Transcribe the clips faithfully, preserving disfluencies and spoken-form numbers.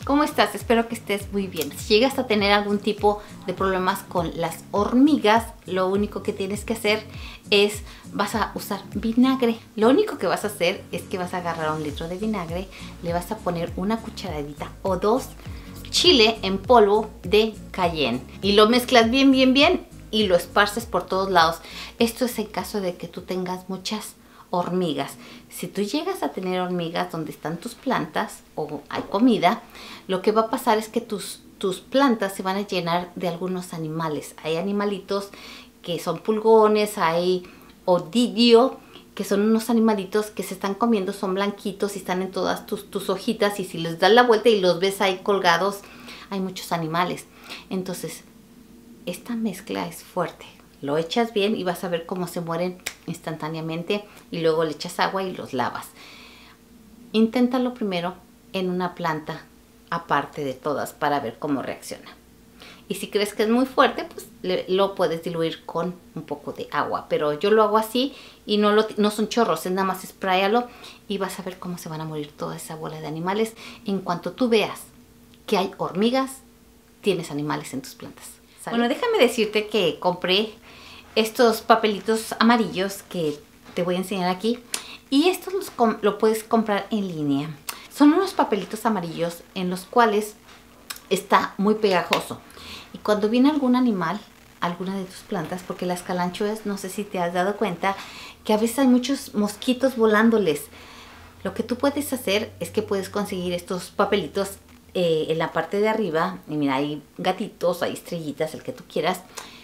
¿Cómo estás? Espero que estés muy bien. Si llegas a tener algún tipo de problemas con las hormigas, lo único que tienes que hacer es, vas a usar vinagre. Lo único que vas a hacer es que vas a agarrar un litro de vinagre, le vas a poner una cucharadita o dos chile en polvo de cayenne y lo mezclas bien, bien, bien y lo esparces por todos lados. Esto es en caso de que tú tengas muchas hormigas. Si tú llegas a tener hormigas donde están tus plantas o hay comida, lo que va a pasar es que tus, tus plantas se van a llenar de algunos animales. Hay animalitos que son pulgones, hay odidio, que son unos animalitos que se están comiendo, son blanquitos y están en todas tus, tus hojitas, y si les das la vuelta y los ves ahí colgados, hay muchos animales. Entonces, esta mezcla es fuerte. Lo echas bien y vas a ver cómo se mueren instantáneamente, y luego le echas agua y los lavas. Inténtalo primero en una planta aparte de todas para ver cómo reacciona. Y si crees que es muy fuerte, pues le, lo puedes diluir con un poco de agua. Pero yo lo hago así y no, lo, no son chorros, es nada más spráyalo y vas a ver cómo se van a morir toda esa bola de animales. En cuanto tú veas que hay hormigas, tienes animales en tus plantas. ¿Sale? Bueno, déjame decirte que compré estos papelitos amarillos que te voy a enseñar aquí, y estos los lo puedes comprar en línea. Son unos papelitos amarillos en los cuales está muy pegajoso, y cuando viene algún animal, alguna de tus plantas, porque las calanchoes, no sé si te has dado cuenta que a veces hay muchos mosquitos volándoles. Lo que tú puedes hacer es que puedes conseguir estos papelitos eh, en la parte de arriba, y mira, hay gatitos, hay estrellitas, el que tú quieras.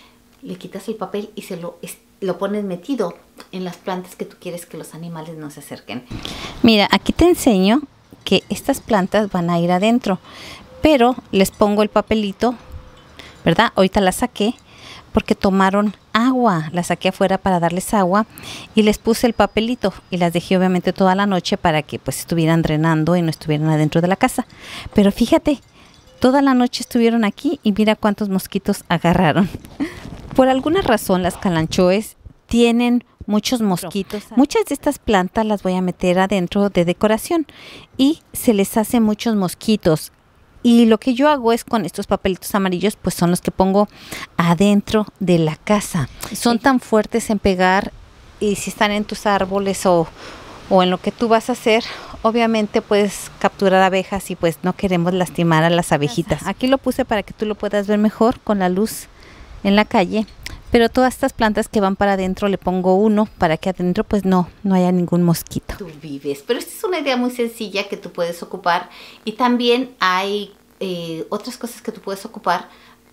Le quitas el papel y se lo, lo pones metido en las plantas que tú quieres que los animales no se acerquen. Mira, aquí te enseño que estas plantas van a ir adentro, pero les pongo el papelito, ¿verdad? Ahorita las saqué porque tomaron agua, las saqué afuera para darles agua y les puse el papelito y las dejé obviamente toda la noche para que pues estuvieran drenando y no estuvieran adentro de la casa. Pero fíjate, toda la noche estuvieron aquí y mira cuántos mosquitos agarraron. Por alguna razón las calanchoes tienen muchos mosquitos. Muchas de estas plantas las voy a meter adentro de decoración y se les hacen muchos mosquitos. Y lo que yo hago es con estos papelitos amarillos, pues son los que pongo adentro de la casa. Son tan fuertes en pegar, y si están en tus árboles o, o en lo que tú vas a hacer, obviamente puedes capturar abejas y pues no queremos lastimar a las abejitas. Aquí lo puse para que tú lo puedas ver mejor con la luz en la calle, pero todas estas plantas que van para adentro le pongo uno para que adentro pues no, no haya ningún mosquito. Tú vives, pero esta es una idea muy sencilla que tú puedes ocupar, y también hay eh, otras cosas que tú puedes ocupar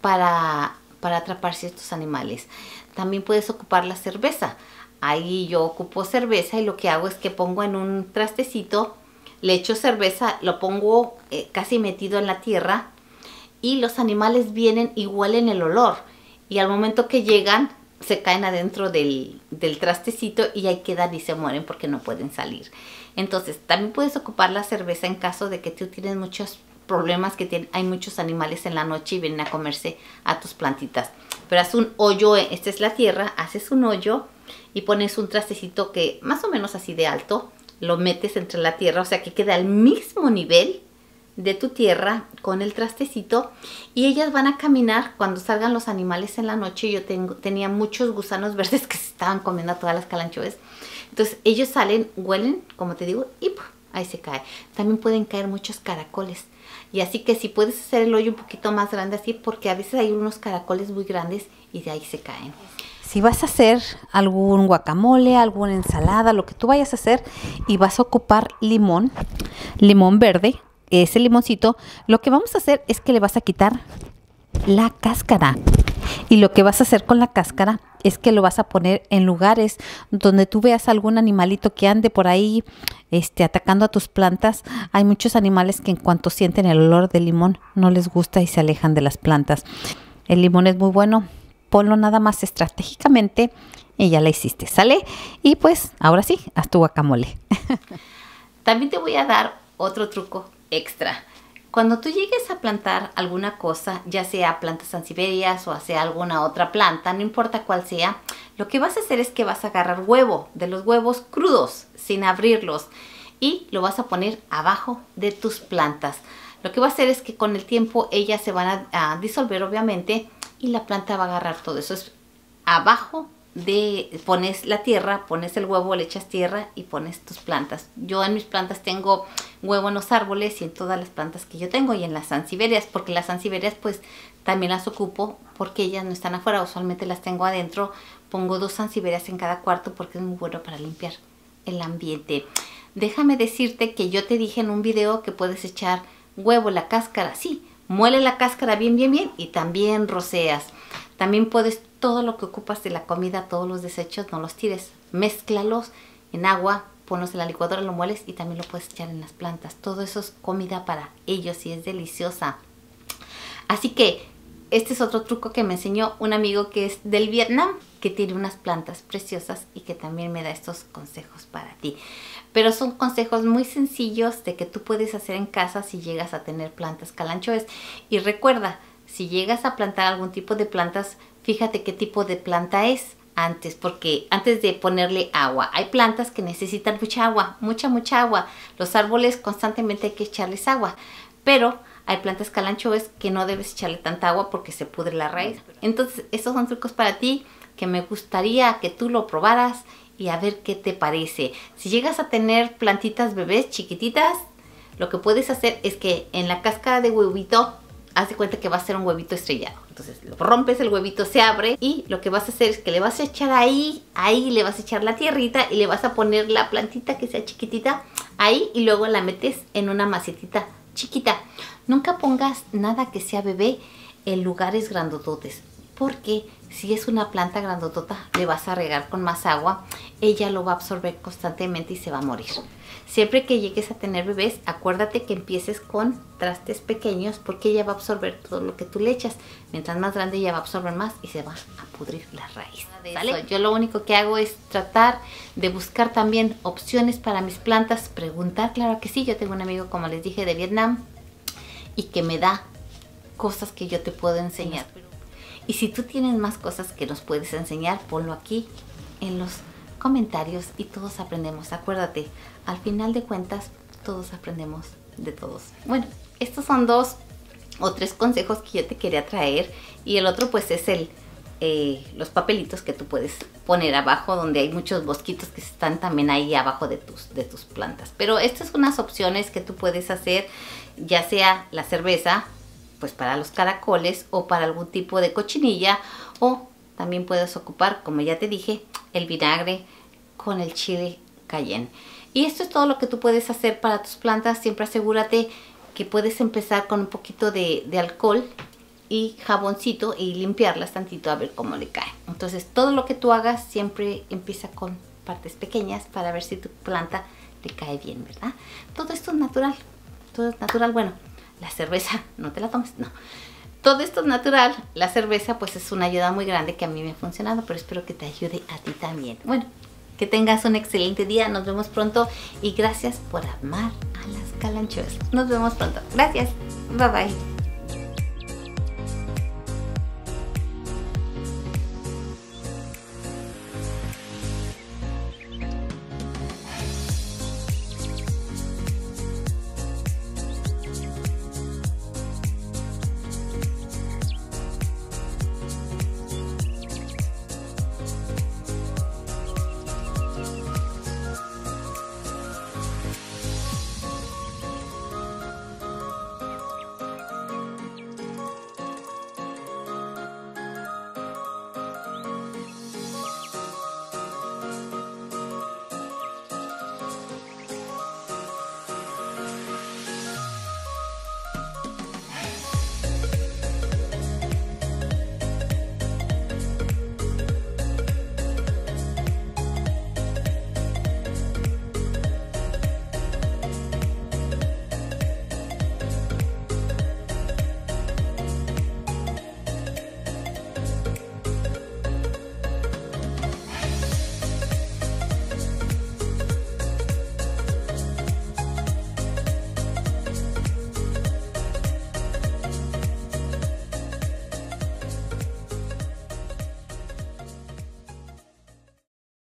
para, para atrapar ciertos animales. También puedes ocupar la cerveza. Ahí yo ocupo cerveza y lo que hago es que pongo en un trastecito, le echo cerveza, lo pongo eh, casi metido en la tierra, y los animales vienen y huelen el olor. Y al momento que llegan, se caen adentro del, del trastecito y ahí quedan y se mueren porque no pueden salir. Entonces, también puedes ocupar la cerveza en caso de que tú tienes muchos problemas, que tienen, hay muchos animales en la noche y vienen a comerse a tus plantitas. Pero haz un hoyo, esta es la tierra, haces un hoyo y pones un trastecito que más o menos así de alto, lo metes entre la tierra, o sea que queda al mismo nivel de tu tierra con el trastecito, y ellas van a caminar cuando salgan los animales en la noche. Yo tengo, tenía muchos gusanos verdes que se estaban comiendo a todas las calanchoes. Entonces ellos salen, huelen, como te digo, y ¡puf! Ahí se cae. También pueden caer muchos caracoles, y así que si puedes hacer el hoyo un poquito más grande así, porque a veces hay unos caracoles muy grandes y de ahí se caen. Si vas a hacer algún guacamole, alguna ensalada, lo que tú vayas a hacer, y vas a ocupar limón, limón verde, ese limoncito, lo que vamos a hacer es que le vas a quitar la cáscara, y lo que vas a hacer con la cáscara es que lo vas a poner en lugares donde tú veas algún animalito que ande por ahí este, atacando a tus plantas. Hay muchos animales que en cuanto sienten el olor del limón no les gusta y se alejan de las plantas. El limón es muy bueno, ponlo nada más estratégicamente y ya la hiciste, ¿sale? Y pues ahora sí, haz tu guacamole. También te voy a dar otro truco extra. Cuando tú llegues a plantar alguna cosa, ya sea plantas sansevieриas o sea alguna otra planta, no importa cuál sea, lo que vas a hacer es que vas a agarrar huevo, de los huevos crudos, sin abrirlos, y lo vas a poner abajo de tus plantas. Lo que va a hacer es que con el tiempo ellas se van a, a disolver obviamente y la planta va a agarrar todo eso. Es abajo de pones la tierra, pones el huevo, le echas tierra y pones tus plantas. Yo en mis plantas tengo huevo en los árboles y en todas las plantas que yo tengo y en las sanseverias, porque las sanseverias pues también las ocupo porque ellas no están afuera, usualmente las tengo adentro. Pongo dos sanseverias en cada cuarto porque es muy bueno para limpiar el ambiente. Déjame decirte que yo te dije en un video que puedes echar huevo, la cáscara, sí, muele la cáscara bien, bien, bien y también roceas. También puedes, todo lo que ocupas de la comida, todos los desechos, no los tires. Mézclalos en agua, ponlos en la licuadora, lo mueles y también lo puedes echar en las plantas. Todo eso es comida para ellos y es deliciosa. Así que este es otro truco que me enseñó un amigo que es del Vietnam, que tiene unas plantas preciosas y que también me da estos consejos para ti. Pero son consejos muy sencillos de que tú puedes hacer en casa si llegas a tener plantas calanchoes. Y recuerda, si llegas a plantar algún tipo de plantas, fíjate qué tipo de planta es antes, porque antes de ponerle agua, hay plantas que necesitan mucha agua, mucha, mucha agua. Los árboles constantemente hay que echarles agua, pero hay plantas calanchoes que no debes echarle tanta agua porque se pudre la raíz. Entonces, estos son trucos para ti que me gustaría que tú lo probaras y a ver qué te parece. Si llegas a tener plantitas bebés chiquititas, lo que puedes hacer es que en la cáscara de huevito, haz de cuenta que va a ser un huevito estrellado. Entonces lo rompes, el huevito se abre y lo que vas a hacer es que le vas a echar ahí, ahí le vas a echar la tierrita y le vas a poner la plantita que sea chiquitita ahí y luego la metes en una macetita chiquita. Nunca pongas nada que sea bebé en lugares grandototes, porque si es una planta grandotota le vas a regar con más agua, ella lo va a absorber constantemente y se va a morir. Siempre que llegues a tener bebés, acuérdate que empieces con trastes pequeños porque ella va a absorber todo lo que tú le echas. Mientras más grande ella va a absorber más y se va a pudrir la raíz. ¿Vale? Yo lo único que hago es tratar de buscar también opciones para mis plantas, preguntar, claro que sí. Yo tengo un amigo, como les dije, de Vietnam y que me da cosas que yo te puedo enseñar. Y si tú tienes más cosas que nos puedes enseñar, ponlo aquí en los comentarios y todos aprendemos. Acuérdate, al final de cuentas, todos aprendemos de todos. Bueno, estos son dos o tres consejos que yo te quería traer. Y el otro pues es el eh, los papelitos que tú puedes poner abajo, donde hay muchos mosquitos que están también ahí abajo de tus, de tus plantas. Pero estas son unas opciones que tú puedes hacer, ya sea la cerveza, pues para los caracoles o para algún tipo de cochinilla, o también puedes ocupar, como ya te dije, el vinagre con el chile cayenne. Y esto es todo lo que tú puedes hacer para tus plantas. Siempre asegúrate que puedes empezar con un poquito de, de alcohol y jaboncito y limpiarlas tantito a ver cómo le cae. Entonces todo lo que tú hagas siempre empieza con partes pequeñas para ver si tu planta le cae bien, ¿verdad? Todo esto es natural, todo es natural. Bueno, la cerveza no te la tomes, no. Todo esto es natural. La cerveza pues es una ayuda muy grande que a mí me ha funcionado, pero espero que te ayude a ti también. Bueno, que tengas un excelente día. Nos vemos pronto y gracias por amar a las calanchoes. Nos vemos pronto. Gracias. Bye bye.